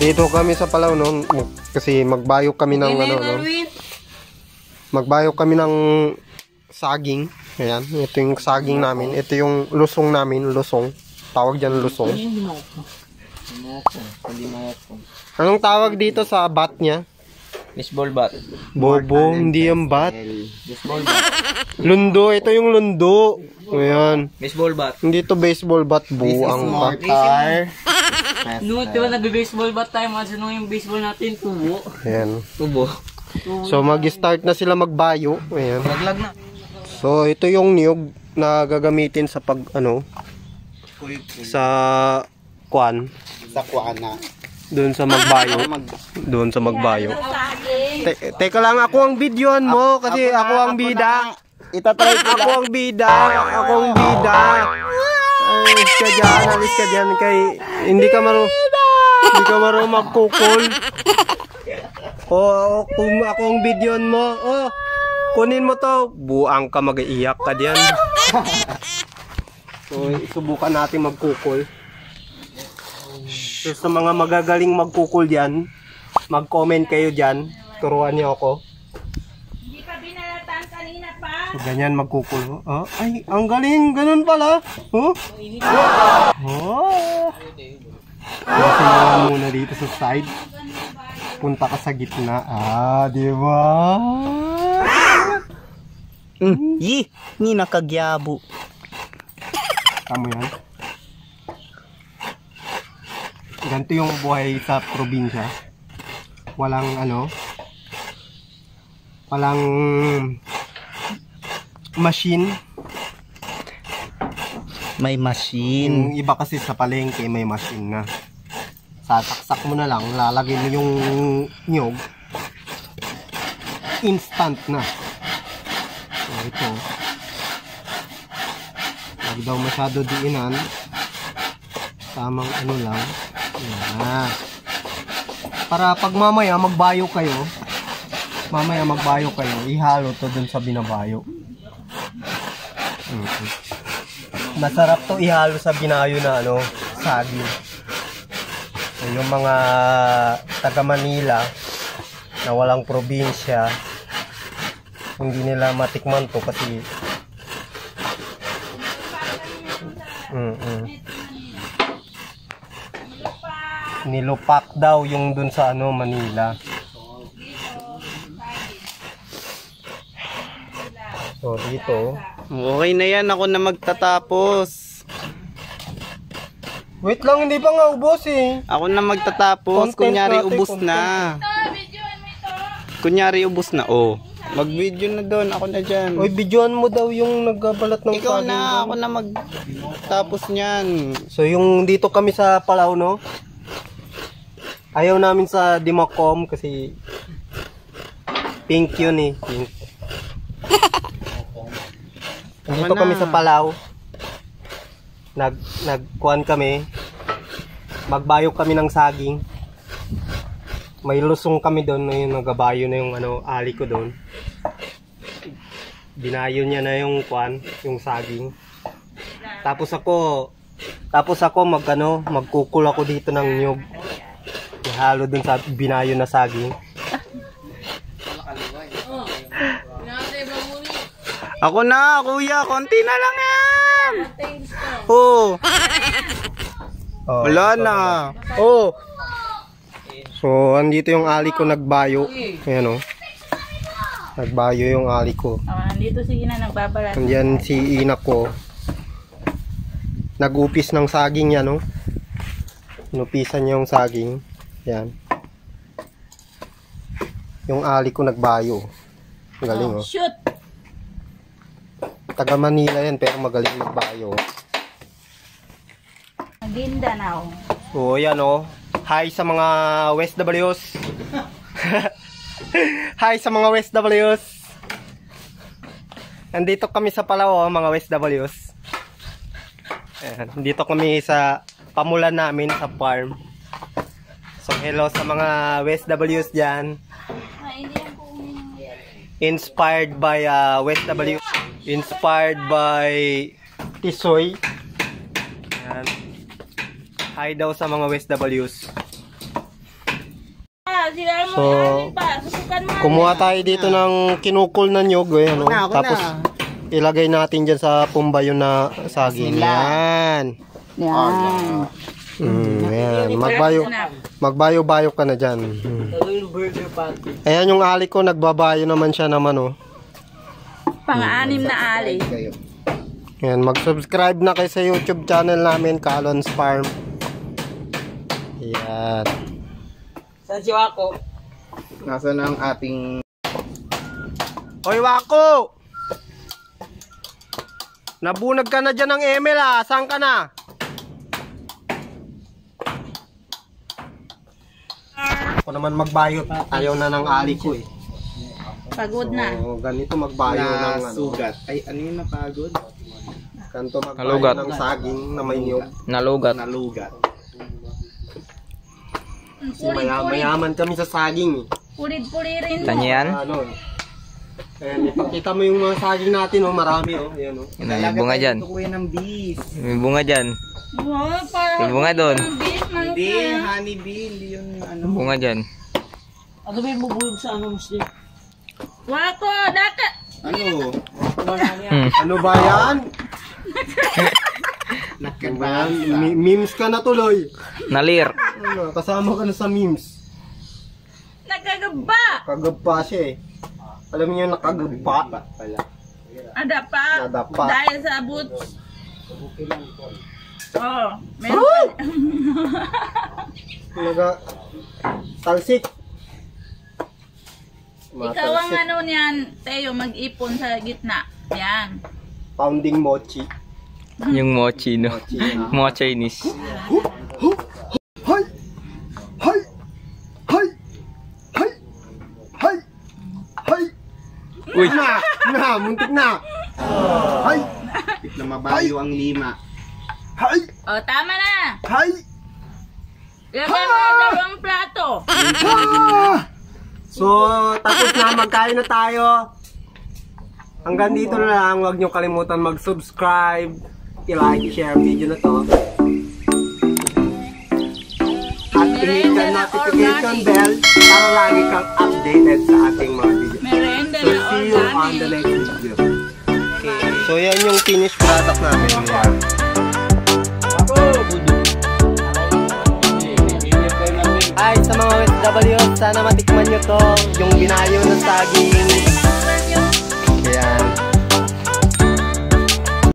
Nandito kami sa Palau no, kasi magbayo kami ng ano no. Magbayo kami ng saging. Ayan, ito yung saging namin. Ito yung lusong namin, lusong. Tawag diyan lusong. Anong tawag dito sa bat niya? Baseball bat. Bobo, hindi yung bat. Baseball bat. Lundo, ito yung lundo. Ayan. Baseball bat. Hindi to baseball bat, buang bat. No, diba nagbe-baseball bat tayo? Mga sunong yung baseball natin, tubo. Ayan. Tubo. So mag-start na sila magbayo. Ayan. Laglag na. So ito yung niyog na gagamitin sa pag ano sa kuan. Sa kuan na. Doon sa magbayo. Doon sa magbayo. Teka lang, ako ang videoan mo kasi ako ang bida. Itatry ko Ako ang bida. Ako ang bida. Alis ka dyan kay hindi ka marunong magkukul. Kung ako ang videoan mo, kunin mo to. Buang ka, mag-iiyak ka diyan. So, subukan natin magkukul. So, sa mga magagaling magkukul diyan, mag-comment kayo diyan. Turuan niyo ako. Hindi pa binalataan kanina pa. So, ganyan magkukul. Ay, ang galing. Ganun pala. Tingnan muna dito sa side. Punta ka sa gitna. Di ba? Ni nakagyabo. Tama yan. Ganito yung buhay sa probinsya. Walang walang machine. May machine. Yung iba kasi sa palengke may machine na. Sasaksak mo na lang, lalagay mo yung nyog. Instant na. So ito. Huwag daw masyado diinan. Tamang ano lang. Yan. Para pag mamaya magbayo kayo, ihalo to dun sa binabayo. Masarap to ihalo sa binayo na saging. So, yung mga taga Manila na walang probinsya, hindi nila matikman to kasi nilupak daw yung dun sa Manila. So dito, Okay na yan, ako na magtatapos. wait lang, hindi pa nga ubos eh. Ako na magtatapos. Content Kunyari natin, ubos content. na. Videoan mo ito. Kunyari ubos na. Mag-video na doon. Ako na dyan. Oy, videoan mo daw yung nagbabalat ng Ikaw saging na. doon. Ako na magtapos niyan. So yung dito kami sa Palau no, ayaw namin sa Dimacom kasi pink yun eh, pink. Dito kami sa Palau, nagkuhan kami, magbayo kami ng saging. May lusong kami doon, yung nagabayo na yung ali ko doon. Binayo niya na yung kuhan, yung saging. Tapos ako magkukul ako dito ng nyug. Ihalo dun sa binayo na saging. Ako na, kuya. Konti na lang yan. Wala na. So, andito yung ali ko nagbayo. Ayan nagbayo yung ali ko. Nandito si Ina nagbabalat. Andyan si ina ko. Nag-upis ng saging yan, Inupisan niya yung saging. Yan. Yung ali ko nagbayo. Magaling, Shoot! Taga Manila yan, pero magaling magbayo. Maguindanao. So, yan Hi sa mga West W's. Hi sa mga West W's. Nandito kami sa Palau, mga West W's. Ayan, dito kami sa pamulan namin sa farm. So, hello sa mga West W's dyan. Inspired by West W. Inspired by Tisoy. Ayan. Hi daw sa mga West W's. sila mo. So, Pa, susukan mo. kumuha tayo dito ng kinukul na nyug, ano? Tapos ilagay natin dyan sa pumbayo na saging. Yan. Yan. Yan. Magbayo-bayo ka na dyan. Gagawin burger patty. Ayan yung ali ko, nagbabayo naman siya naman, oh. Pang-anim na ali. Yan, mag-subscribe na kayo sa YouTube channel namin, Kalon's Farm. Yan. Saan si Wako? Nasaan ang ating... Hoy, Wako! Nabunag ka na dyan ng Emel, ah. Saan ka na? Ako naman magbayo. Ayaw na ng ali ko, eh. Pagod na. So, ganito magbayo ng ano. Sugat. Ay, ano yung napagod? Ganito magbayo Nalugat. ng saging na may niyog. Nalugat. Nalugat. Kasi mayaman kami sa saging, eh. Purid-pulirin mo. Tanya yan? Ano, eh. Ayan, ipakita mo yung mga saging natin, oh. Marami, oh. Ayan, oh. May bunga dyan. Tukuyan ng bees. May bunga dyan. Wow, parang May bunga doon. beef, manok Hindi, na. honey bee. Hindi yun ano. May bunga dyan. Ano ba yung bubuyog sa ano, Muslim? Wako, daka. Ano? Ano ba yan? Ano ba yan? Memes ka na tuloy. Nalir. Ano, kasama ka na sa memes. Nagkagaba. Kagagpa siya, eh. Alam niyo yung nakagagpa? Ada pa. Ada pa. Dahil sa boots. Oh, meron pa. Naga talsik. Ikaw ang ano niyan, Teo, mag-ipon sa gitna. Yan. Pounding mochi. Yung mochi, no? Mochi. Mga Chinese. Hay! Hay! Hay! Hay! Hay! Hay! Uy! Muntik na! Hay! Tik na mabayo ang lima. Hay! Oh, tama na. Hay! Lagyan mo ng dalawang plato. So, tapos na, magkain na tayo. Hanggang dito na lang. Huwag nyo kalimutan mag-subscribe, i-like, share video na to. At i-hit the notification bell para lagi kang updated sa ating mga video. Merenda So, na see you on the organic. next video. Okay. So, yan yung finished product namin. Yan. Ay, sa mga OFW, sana matikman nyo to, yung binayo na saging. Ayan.